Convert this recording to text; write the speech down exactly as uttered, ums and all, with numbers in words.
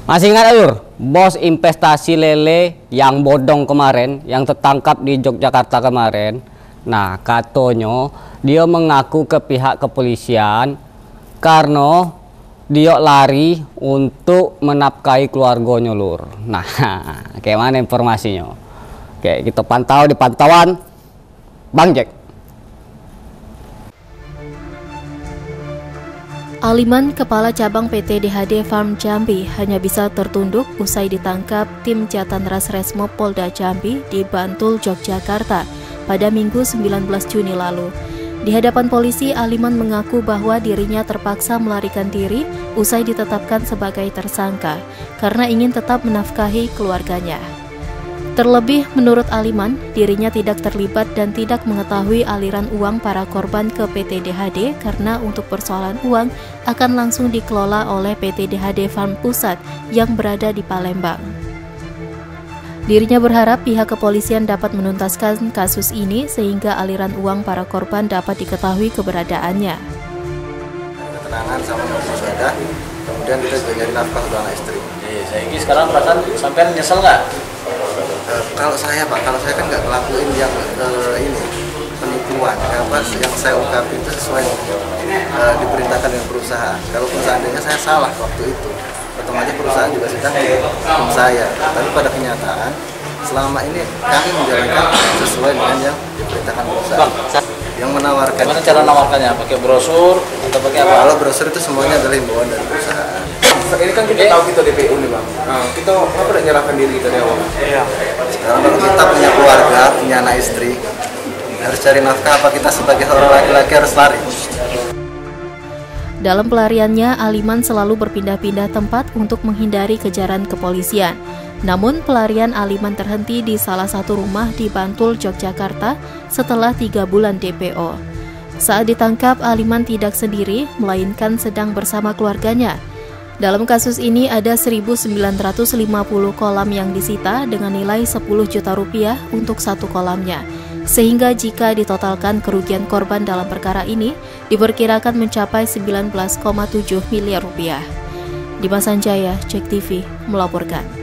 Masih ingat Lur, bos investasi lele yang bodong kemarin, yang tertangkap di Yogyakarta kemarin. Nah, katanya dia mengaku ke pihak kepolisian karena dia lari untuk menafkahi keluarganya Lur. Nah, kayak mana informasinya? Oke, kita pantau di pantauan Bang Jack. Aliman, Kepala Cabang P T D H D Farm Jambi, hanya bisa tertunduk usai ditangkap tim Jatan Ras Resmo Polda Jambi di Bantul, Yogyakarta pada Minggu sembilan belas Juni lalu. Di hadapan polisi, Aliman mengaku bahwa dirinya terpaksa melarikan diri usai ditetapkan sebagai tersangka karena ingin tetap menafkahi keluarganya. Terlebih, menurut Aliman, dirinya tidak terlibat dan tidak mengetahui aliran uang para korban ke P T D H D karena untuk persoalan uang akan langsung dikelola oleh P T D H D Farm Pusat yang berada di Palembang. Dirinya berharap pihak kepolisian dapat menuntaskan kasus ini sehingga aliran uang para korban dapat diketahui keberadaannya. Ketenangan sama ibadah, kemudian kita juga nyari nafkah untuk anak istri. Iya, saya ini sekarang perasaan sampai nyesel nggak? Uh, kalau saya Pak, kalau saya kan nggak ngelakuin yang uh, ini penipuan, apa yang saya ungkapin itu sesuai uh, diperintahkan dengan perusahaan. Kalau seandainya saya salah waktu itu, otomatis perusahaan juga sudah menghukum saya. Tapi pada kenyataan, selama ini kami menjalankan sesuai dengan yang diperintahkan perusahaan. Yang menawarkan. Gimana cara menawarkannya? Pakai brosur atau pakai apa? Kalau brosur itu semuanya adalah himbauan dari perusahaan. Ini kan kita tahu kita D P U nih Bang. Nah, kita kenapa tidak menyerahkan diri kita dari awal? Iya. Sekarang kalau kita punya keluarga, punya anak istri, harus cari nafkah, apa kita sebagai orang laki-laki harus lari? Dalam pelariannya, Aliman selalu berpindah-pindah tempat untuk menghindari kejaran kepolisian. Namun, pelarian Aliman terhenti di salah satu rumah di Bantul, Yogyakarta setelah tiga bulan D P O. Saat ditangkap, Aliman tidak sendiri, melainkan sedang bersama keluarganya. Dalam kasus ini ada seribu sembilan ratus lima puluh kolam yang disita dengan nilai sepuluh juta rupiah untuk satu kolamnya. Sehingga jika ditotalkan kerugian korban dalam perkara ini diperkirakan mencapai sembilan belas koma tujuh miliar rupiah. Dimas Sanjaya, Cek T V, melaporkan.